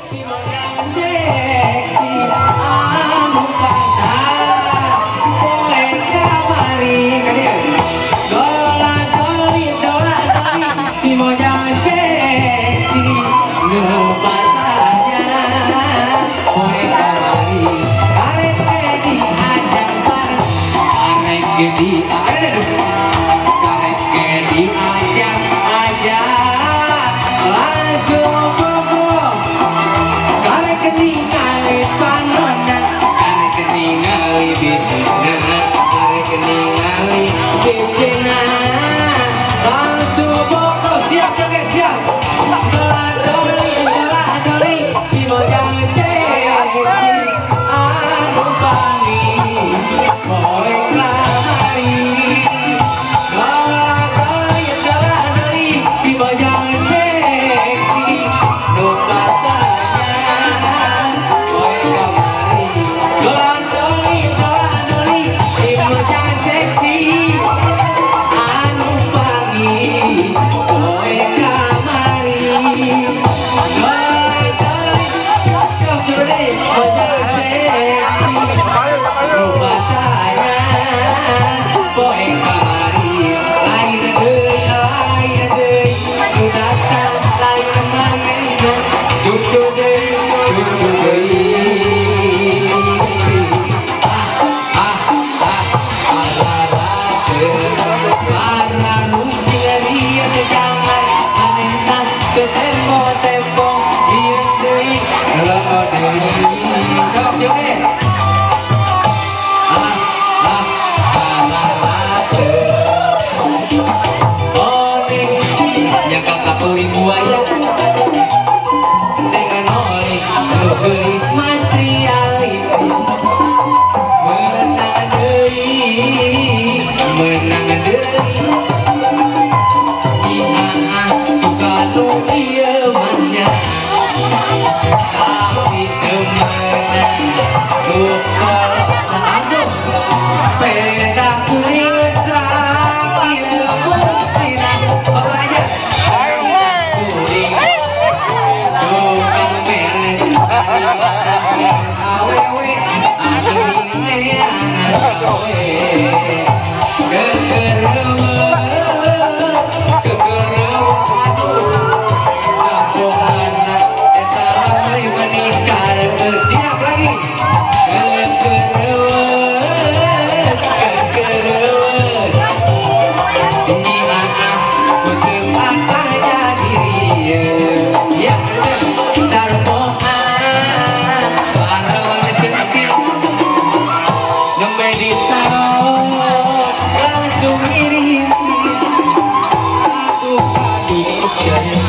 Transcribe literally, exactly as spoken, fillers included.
Di ada karek diajak aja langsung bobo karek ningali panona karek ningali bisnisna karek ningali bibina langsung bobo siap joget siap dola-doli dola-doli si mojang seksi anu pangi poe gelis materialistis menang deui menang deui iha suka nu ieu manya tapi teu menang lupa aduh peda kuring sakil buktina apa aja kuring tukang melet awewe aduh awe kekerewe kekerewe kapongan eta ramai menikah siap lagi kekerewe kekerewe ini anak putih apanya diri ya sarmoha langsung iri aduh aduh